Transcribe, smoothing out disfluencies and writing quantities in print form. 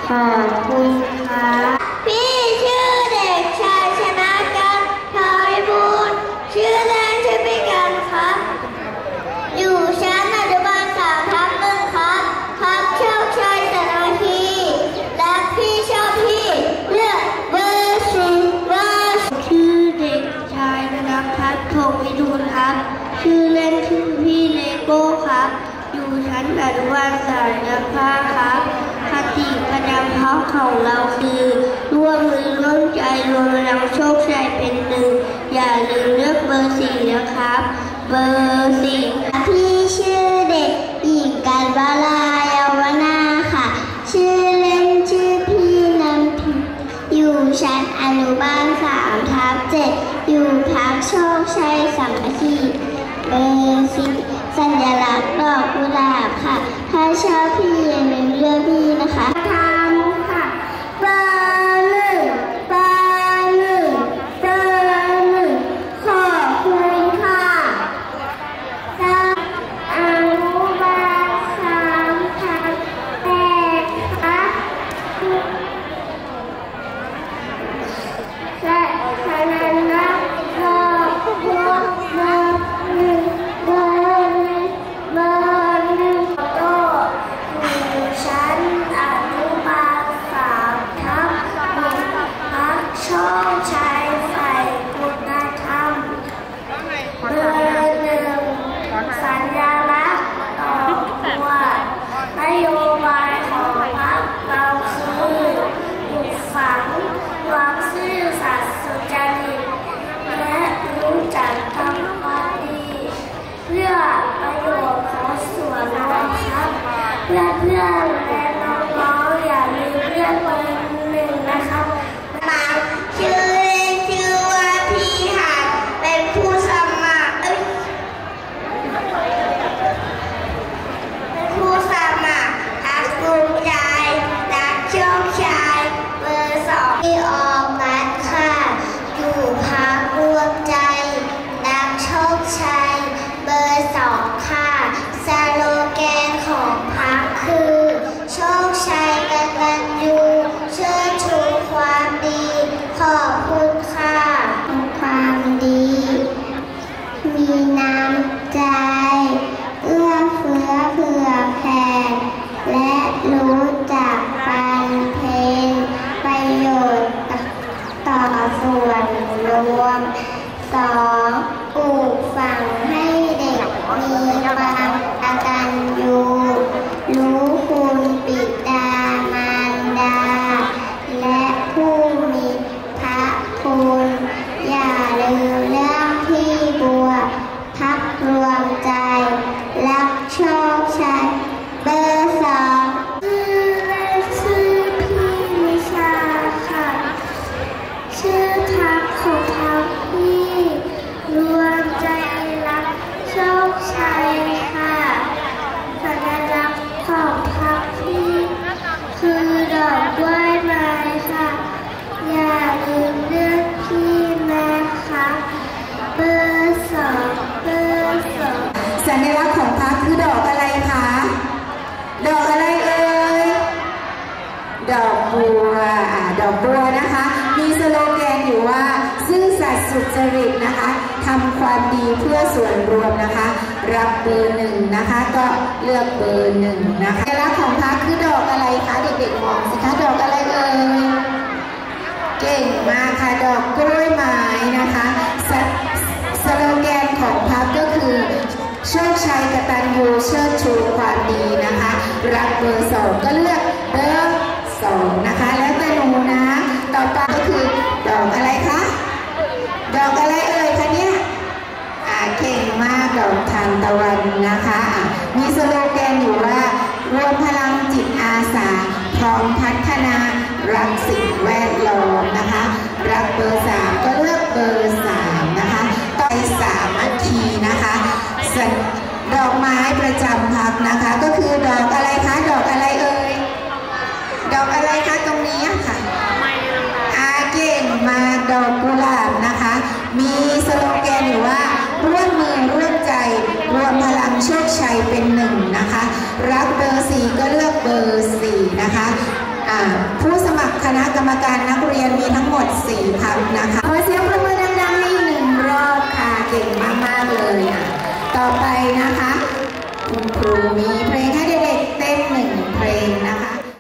ขอบคุณค่ะพี่ชื่อเด็กชายชนะกันทอยบุญชื่อเล่นชื่อพี่กันครับอยู่ชั้นอนุบาล3/1ครับครับโชคชัยสารพีและพี่ชอบพี่เลือกเบอร์10ชื่อเด็กชายธนพัฒน์พงศ์วิทูลครับชื่อเล่นชื่อพี่เลโก้ครับอยู่ชั้นอนุบาล3/5ครับคติประจำห้องของเราคือร่วมมือร่วมใจรวมพลังโชคชัยเป็นหนึ่งอย่าลืมเลือกเบอร์4นะครับเบอร์4พี่ชื่อเด็กหญิงกันวลาเยาวนาค่ะชื่อเล่นชื่อพี่น้ำพิมอยู่ชั้นอนุบาล3/7อยู่พักโชคชัยสามัคคีเบอร์10สัญลักษณ์ดอกกุหลาบค่ะถ้าชอบพี่อย่าลืมเลือกพี่นะคะทำค่ะเบอร์1เบอร์1เบอร์1ขอบคุณค่ะอนุบาล3/8ค่ะและคณะนักเรียนเบอร์1เบอร์1เบอร์1โตอยู่ชั้นอนุบาล3/1พักโชคชัยฝ่ายคุณธรรมเบอร์1สัญลักษณ์ต่อตัวนโยบายของพรรคเราคือปลูกฝังความซื่อสัตย์สุจริตและรู้จักทำความดีเพื่อประโยชน์ของส่วนรวมครับเพื่อนและน้องๆอย่าลืมเลือกเบอร์1นะครับมาชื่อเล่นชื่อว่าพี่หัดเป็นผู้สมัครพักภูมิใจรักโชคชัยเบอร์2ที่ออกนัดค่ะอยู่พักรวมใจรักโชคชัยเบอร์2ค่ะสโลแกนของพรรคคือโชคชัยกตัญญูเชิดชูความดีขอบคุณค่ะความดีมีน้ำใจเอื้อเฟื้อเผื่อแผ่และรู้จักฟังเพลงประโยชน์ต่อส่วนรวม2ปลูกฝังให้เด็กมีความกตัญญูรู้คุณบิดามารดาและผู้มีพระคุณอย่าลืมเรื่องที่บัวพักรวมใจรักโชคชัยเบอร์2ชื่อเล่นชื่อพี่นิชาค่ะชื่อพักของพักพี่รวมใจรักโชคชัยค่ะสัญลักษณ์ของพักพี่คือดอกกล้วยไม้ค่ะอย่าลืมเลือกพี่นะคะเบอร์2เบอร์2 สัญลักษณ์ของพรรคคือดอกอะไรคะดอกอะไรเอ่ยดอกบัวดอกบัวนะคะมีสโลแกนอยู่ว่าซื่อสัตย์สุจริตนะคะทำความดีเพื่อส่วนรวมนะคะรับเบอร์1นะคะก็เลือกเบอร์1นะคะสัญลักษณ์ของพรรคคือดอกอะไรคะเด็กๆมองสิคะดอกอะไรเอ่ยเก่งมากค่ะดอกกล้วยไม้นะคะสโลแกนของพรรคก็คือโชคชัยกตัญญูเชิดชูความดีนะคะรับเบอร์2ก็เลือกเบอร์2นะคะแล้วแต่หนูนะต่อไปก็คือดอกอะไรคะดอกอะไรเอ่ยคะเนี่ยเก่งมากดอกทานตะวันนะคะมีสโลแกนอยู่ว่ารวมพลังจิตอาสาพร้อมพัฒนารักสิ่งแวดล้อมนะคะรับเบอร์3ก็เลือกเบอร์3นะคะต่อไปสามัคคีนะคะดอกไม้ประจำพรรคนะคะก็คือดอกอะไรคะดอกอะไรเอ่ยดอกอะไรคะตรงนี้ค่ะเก่งมากดอกกุหลาบนะคะมีสโลแกนอยู่ว่าร่วมมือร่วมใจรวมพลังโชคชัยเป็น1นะคะรักเบอร์4ก็เลือกเบอร์4นะคะผู้สมัครคณะกรรมการนักเรียนมีทั้งหมด4 พักนะคะ